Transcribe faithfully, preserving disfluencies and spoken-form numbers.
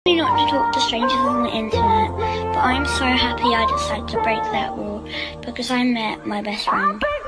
Not to talk to strangers on the internet, but I'm so happy I decided to break that rule because I met my best friend.